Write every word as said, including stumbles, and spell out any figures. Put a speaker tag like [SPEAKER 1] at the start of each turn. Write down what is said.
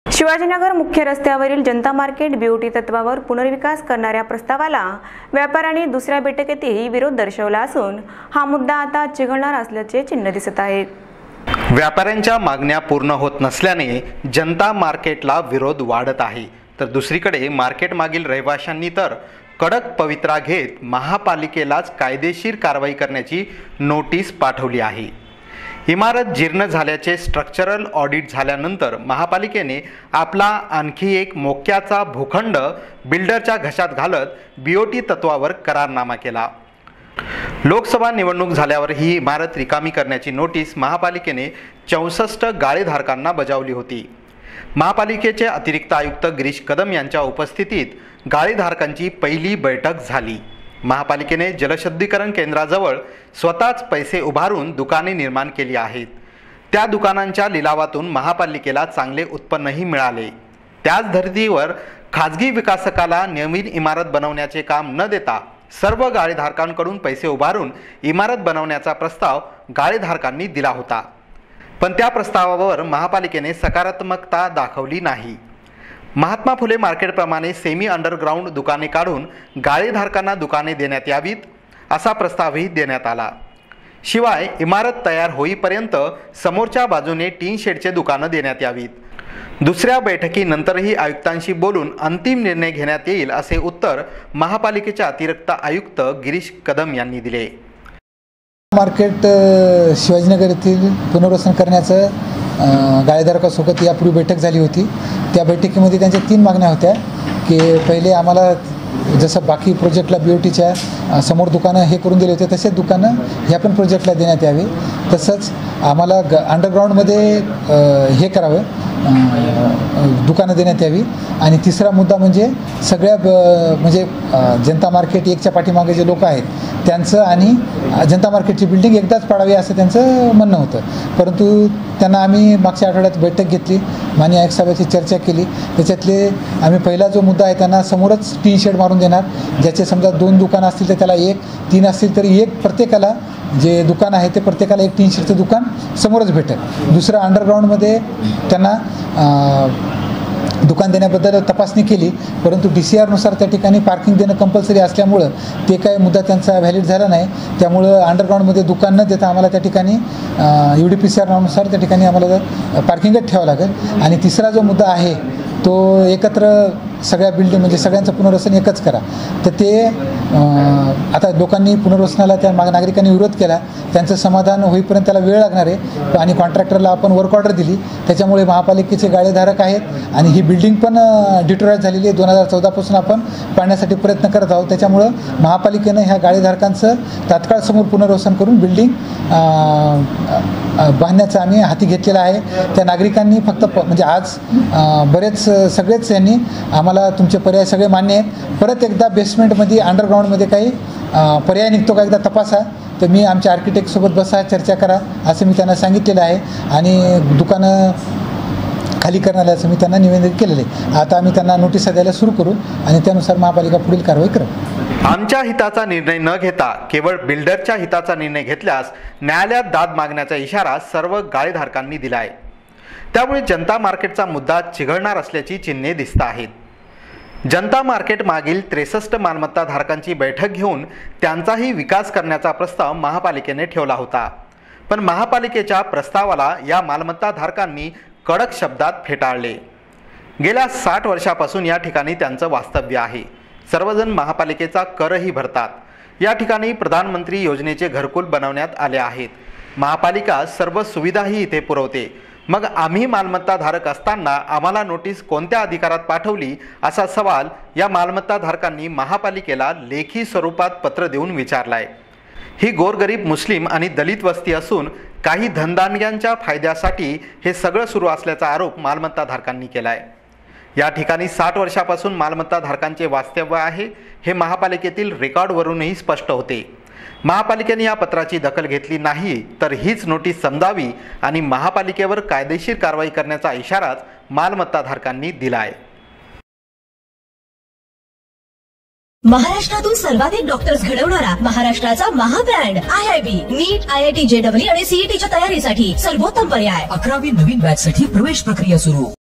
[SPEAKER 1] शिवाजीनगर मुख्य रस्त्यावरील जनता market BOT तत्वावर पुनर्विकास करणाऱ्या प्रस्तावाला व्यापाऱ्यांनी दुसऱ्या बैठकीतही विरोध दर्शवला असून हा मुद्दा आता चिघळणार असल्याचे चिन्ह दिसत आहे।
[SPEAKER 2] व्यापाऱ्यांच्या मागण्या पूर्ण होत नसल्याने जनता मार्केटला विरोध वाढत आहे, तर दुसरीकडे मार्केट मागील रहिवाशांनी तर कडक पवित्रा घेत महापालिकेलाच कायदेशीर कारवाई करण्याची नोटीस पाठवली आहे। इमारत जीर्ण झाल्याचे स्ट्रक्चरल ऑडिट झाल्यानंतर महापालिकेने आपला आणखी एक मोक्याचा भूखंड बिल्डरच्या घशात घालत बीओटी तत्वावर करारनामा केला। लोकसभा निवडणूक झाल्यावर ही इमारत रिकामी करण्याची नोटीस महापालिकेने चौसष्ट गाळेधारकांना बजावली होती। महापालिकेचे अतिरिक्त आयुक्त गिरीश कदम यांच्या उपस्थितीत गाळेधारकांची पहिली बैठक झाली। महापालिकेने जलशुद्धीकरण केंद्राजवळ स्वतःच पैसे उभारून दुकाने निर्माण केली आहेत। त्या दुकानांच्या लिलावातून महापालिकेला चांगले उत्पन्नही मिळाले। त्याच धर्तीवर खाजगी विकासकाला नवीन इमारत बनवण्याचे काम न देता सर्व गाळेधारकांकडून पैसे उभारून इमारत बनवण्याचा प्रस्ताव गाळेधारकांनी दिला होता, पण त्या प्रस्तावावर महापालिकेने सकारात्मकता दाखवली नाही। महात्मा फुले मार्केटप्रमाणे सेमी अंडरग्राउंड दुकाने काढून गाळेधारकांना दुकाने देण्यात यावीत असा प्रस्तावही देण्यात आला। शिवाय इमारत तयार होईपर्यंत समोरच्या बाजूने टीन शेडचे दुकानं देण्यात यावीत। दुसऱ्या बैठकीनंतरही आयुक्तांशी बोलून अंतिम निर्णय घेण्यात येईल असे उत्तर महापालिकेचे अतिरिक्त आयुक्त गिरीश कदम यांनी दिले।
[SPEAKER 3] मार्केट शिवाजीनगर येथील पुनर्वसन करण्याचं गाळेधारकासोबत यापूर्वी बैठक झाली होती। त्या बैठकीमध्ये त्यांच्या तीन मागण्या होत्या की पहिले आम्हाला जसं बाकी प्रोजेक्टला बीओटीच्या समोर दुकानं हे करून दिले होते तसेच दुकानं ह्या पण प्रोजेक्टला देण्यात यावे, तसंच आम्हाला ग अंडरग्राऊंडमध्ये हे करावं, दुकानं देण्यात यावी। आणि तिसरा मुद्दा म्हणजे सगळ्या म्हणजे जनता मार्केट एकच्या पाठीमागे जे लोक आहेत त्यांचं आणि जनता मार्केटची बिल्डिंग एकदाच पाडावी असं त्यांचं म्हणणं होतं, परंतु त्यांना आम्ही मागच्या आठवड्यात बैठक घेतली, माननीय आयुक्त साहेबांची चर्चा केली। त्याच्यातले आम्ही पहिला जो मुद्दा आहे त्यांना समोरच टीन शेड मारून देणार, ज्याचे समजा दोन दुकानं असतील तर त्याला एक, तीन असतील तरी एक, प्रत्येकाला जे दुकान आहे ते प्रत्येकाला एक टीन शेडचं दुकान समोरच भेटेल। दुसरं अंडरग्राऊंडमध्ये त्यांना दुकान देण्याबद्दल तपासणी केली, परंतु डी सी आरनुसार त्या ठिकाणी पार्किंग देणं कंपल्सरी असल्यामुळं ते काही मुद्दा त्यांचा व्हॅलिड झाला नाही। त्यामुळं अंडरग्राऊंडमध्ये दुकान न देता आम्हाला त्या ठिकाणी यू डी पी सी आरनुसार त्या ठिकाणी आम्हाला पार्किंगच ठेवावं लागेल। आणि तिसरा जो मुद्दा आहे तो एकत्र सगळ्या बिल्डिंग म्हणजे सगळ्यांचं पुनर्वसन एकच करा, तर ते आता लोकांनी पुनर्वसनाला त्या माग नागरिकांनी विरोध केला, त्यांचं समाधान होईपर्यंत त्याला वेळ लागणार आहे आणि कॉन्ट्रॅक्टरला आपण वर्क ऑर्डर दिली, त्याच्यामुळे महापालिकेचे गाळेधारक आहेत आणि ही बिल्डिंग पण डिटोराईट झालेली आहे। दोन हजार चौदापासून आपण पाडण्यासाठी प्रयत्न करत आहोत, त्याच्यामुळं महापालिकेनं ह्या गाळेधारकांचं तात्काळ समोर पुनर्वसन करून बिल्डिंग बांधण्याचं आम्ही हाती घेतलेलं आहे। त्या नागरिकांनी फक्त म्हणजे आज बरेच सगळेच यांनी आम्हाला तुमचे पर्याय सगळे मान्य आहेत, परत एकदा बेसमेंटमध्ये अंडरग्राऊंडमध्ये काही पर्याय निघतो का एकदा तपासा, तर मी आमच्या आर्किटेक्टसोबत बसा, चर्चा करा असं मी त्यांना सांगितलेलं आहे आणि दुकानं खाली करण्याचं मी त्यांना निवेदन केलेलं आहे। आता आम्ही त्यांना नोटिसा द्यायला सुरू करू आणि त्यानुसार महापालिका पुढील कारवाई करेल।
[SPEAKER 2] आमच्या हिताचा निर्णय न घेता केवळ बिल्डरच्या हिताचा निर्णय घेतल्यास न्यायालयात दाद मागण्याचा इशारा सर्व गाळेधारकांनी दिला आहे। त्यामुळे जनता मार्केटचा मुद्दा चिघळणार असल्याची चिन्हे दिसत आहेत। जनता मार्केट मागील त्रेसष्ट मालमत्ता धारकांची बैठक घेऊन त्यांचाही विकास करण्याचा प्रस्ताव महापालिकेने ठेवला होता, पण महापालिकेच्या प्रस्तावाला या मालमत्ता धारकांनी कडक शब्दात फेटाळले। गेल्या साठ वर्षापासून या ठिकाणी त्यांचं वास्तव्य आहे। सर्वजण महापालिकेचा करही भरतात। या ठिकाणी प्रधानमंत्री योजनेचे घरकुल बनवण्यात आले आहेत। महापालिका सर्व सुविधाही इथे पुरवते, मग आम्ही मालमत्ता धारक असताना आम्हाला नोटीस कोणत्या अधिकारात पाठवली असा सवाल या मालमत्ता धारकांनी महापालिकेला लेखी स्वरूपात पत्र देऊन विचारलाय। ही गोरगरीब मुस्लिम आणि दलित वस्ती असून काही धनदांडग्यांच्या फायद्यासाठी हे सगळं सुरू असल्याचा आरोप मालमत्ता धारकांनी केलाय। या ठिकाणी साठ वर्षापासून मालमत्ता धारकांचे वास्तव्य आहे हे महापालिकेतील रेकॉर्डवरूनही स्पष्ट होते। महापालिकेने या पत्राची दखल घेतली नाही तर हीच नोटीस समजावी आणि महापालिकेवर कायदेशीर कारवाई करण्याचा इशाराच मालमत्ता धारकांनी दिलाय।
[SPEAKER 4] महाराष्ट्रातून सर्वाधिक डॉक्टर्स घडवणारा महाराष्ट्राचा महाब्रँड I I B NEET I I T J double E आणि सीईटीच्या तयारीसाठी सर्वोत्तम पर्याय।
[SPEAKER 5] अकरावी नवीन बॅच साठी प्रवेश प्रक्रिया सुरू।